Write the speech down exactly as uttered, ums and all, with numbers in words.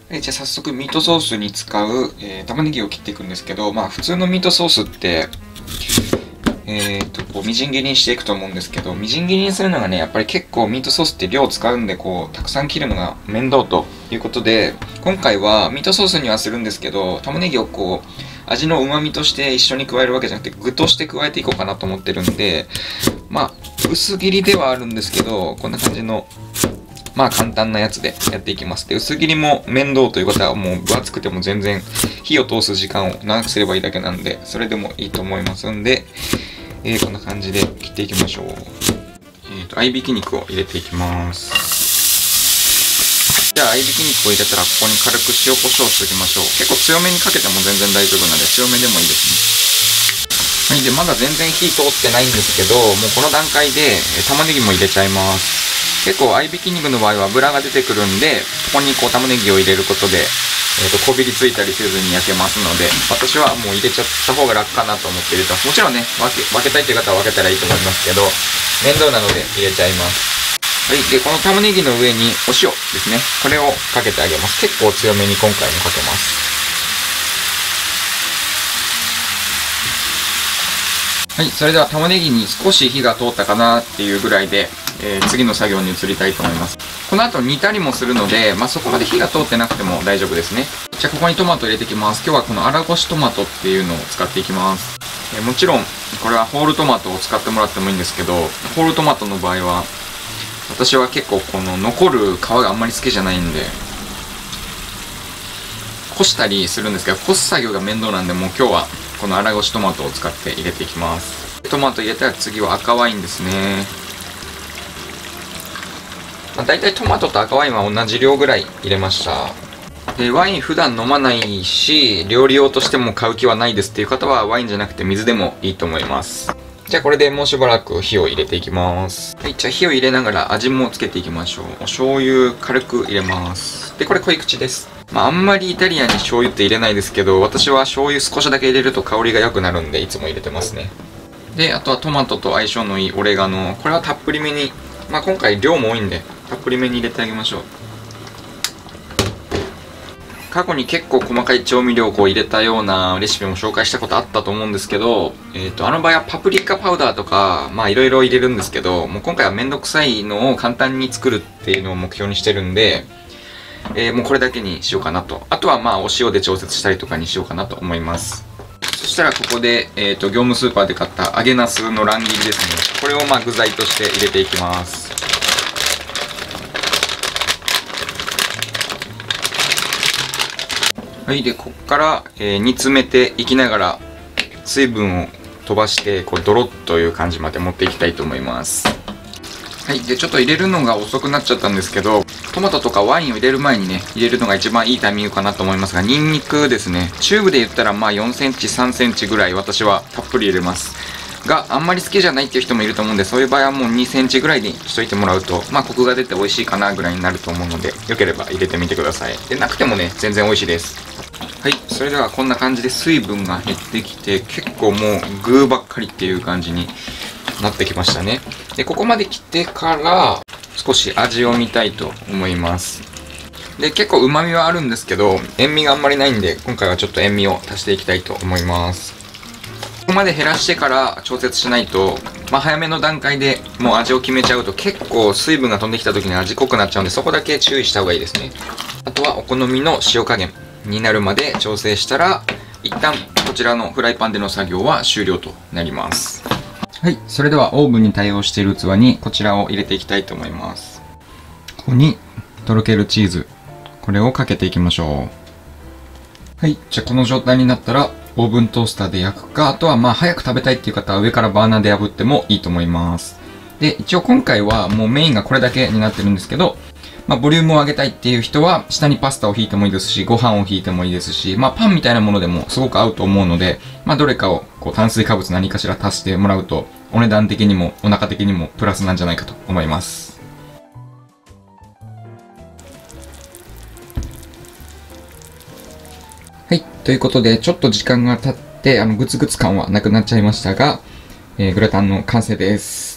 はい、じゃあ早速ミートソースに使う、えー、玉ねぎを切っていくんですけど、まあ普通のミートソースって、えー、っと、こうみじん切りにしていくと思うんですけど、みじん切りにするのがね、やっぱり結構ミートソースって量を使うんで、こう、たくさん切るのが面倒ということで、今回はミートソースにはするんですけど、玉ねぎをこう、味の旨味として一緒に加えるわけじゃなくて、具として加えていこうかなと思ってるんで、まあ、薄切りではあるんですけど、こんな感じの、まあ簡単なやつでやっていきます。で、薄切りも面倒という方はもう分厚くても全然火を通す時間を長くすればいいだけなんで、それでもいいと思いますんで、えー、こんな感じで切っていきましょう。えーと、合いびき肉を入れていきます。じゃあ、合いびき肉を入れたら、ここに軽く塩コショウしておきましょう。結構強めにかけても全然大丈夫なので、強めでもいいですね。はい。で、まだ全然火通ってないんですけど、もうこの段階で玉ねぎも入れちゃいます。結構合いびき肉の場合は脂が出てくるんで、ここにこう玉ねぎを入れることで、えーと、こびりついたりせずに焼けますので、私はもう入れちゃった方が楽かなと思って入れてます。もちろんね、分け、分けたいという方は分けたらいいと思いますけど、面倒なので入れちゃいます。はい。で、この玉ねぎの上にお塩ですね。これをかけてあげます。結構強めに今回もかけます。はい。それでは玉ねぎに少し火が通ったかなっていうぐらいで、えー、次の作業に移りたいと思います。この後煮たりもするので、まあ、そこまで火が通ってなくても大丈夫ですね。じゃあここにトマト入れていきます。今日はこの粗ごしトマトっていうのを使っていきます。えー、もちろん、これはホールトマトを使ってもらってもいいんですけど、ホールトマトの場合は、私は結構この残る皮があんまり好きじゃないんで、こしたりするんですけど、こす作業が面倒なんで、もう今日はこの粗ごしトマトを使って入れていきます。トマト入れたら次は赤ワインですね。まあ、大体トマトと赤ワインは同じ量ぐらい入れました。で、ワイン普段飲まないし、料理用としても買う気はないですっていう方はワインじゃなくて水でもいいと思います。じゃあこれでもうしばらく火を入れていきます。はい、じゃあ火を入れながら味もつけていきましょう。お醤油軽く入れます。で、これ濃い口です。まああんまりイタリアンに醤油って入れないですけど、私は醤油少しだけ入れると香りが良くなるんでいつも入れてますね。で、あとはトマトと相性のいいオレガノ。これはたっぷりめに、まあ今回量も多いんで、たっぷりめに入れてあげましょう。過去に結構細かい調味料をこう入れたようなレシピも紹介したことあったと思うんですけど、えっと、あの場合はパプリカパウダーとか、まあいろいろ入れるんですけど、もう今回はめんどくさいのを簡単に作るっていうのを目標にしてるんで、えー、もうこれだけにしようかなと。あとはまあお塩で調節したりとかにしようかなと思います。そしたらここで、えっと、業務スーパーで買った揚げナスの乱切りですね。これをまあ具材として入れていきます。はい。で、こっから、えー、煮詰めていきながら、水分を飛ばして、こう、ドロッという感じまで持っていきたいと思います。はい。で、ちょっと入れるのが遅くなっちゃったんですけど、トマトとかワインを入れる前にね、入れるのが一番いいタイミングかなと思いますが、ニンニクですね。チューブで言ったら、まあよんセンチ、さんセンチぐらい私はたっぷり入れます。があんまり好きじゃないっていう人もいると思うんで、そういう場合はもうにセンチぐらいにしといてもらうと、まあコクが出て美味しいかなぐらいになると思うので、よければ入れてみてください。で、なくてもね、全然美味しいです。はい、それではこんな感じで水分が減ってきて、結構もう具ばっかりっていう感じになってきましたね。で、ここまで来てから少し味を見たいと思います。で、結構旨味はあるんですけど、塩味があんまりないんで、今回はちょっと塩味を足していきたいと思います。ここまで減らしてから調節しないと、まあ、早めの段階でもう味を決めちゃうと結構水分が飛んできた時に味濃くなっちゃうんで、そこだけ注意した方がいいですね。あとはお好みの塩加減になるまで調整したら、一旦こちらのフライパンでの作業は終了となります。はい、それではオーブンに対応している器にこちらを入れていきたいと思います。ここにとろけるチーズ、これをかけていきましょう。はい、じゃあこの状態になったらオーブントースターで焼くか、あとはまあ早く食べたいっていう方は上からバーナーで炙ってもいいと思います。で、一応今回はもうメインがこれだけになってるんですけど、まあボリュームを上げたいっていう人は下にパスタを引いてもいいですし、ご飯を引いてもいいですし、まあパンみたいなものでもすごく合うと思うので、まあどれかをこう炭水化物何かしら足してもらうと、お値段的にもお腹的にもプラスなんじゃないかと思います。はい。ということで、ちょっと時間が経って、あの、グツグツ感はなくなっちゃいましたが、えー、グラタンの完成です。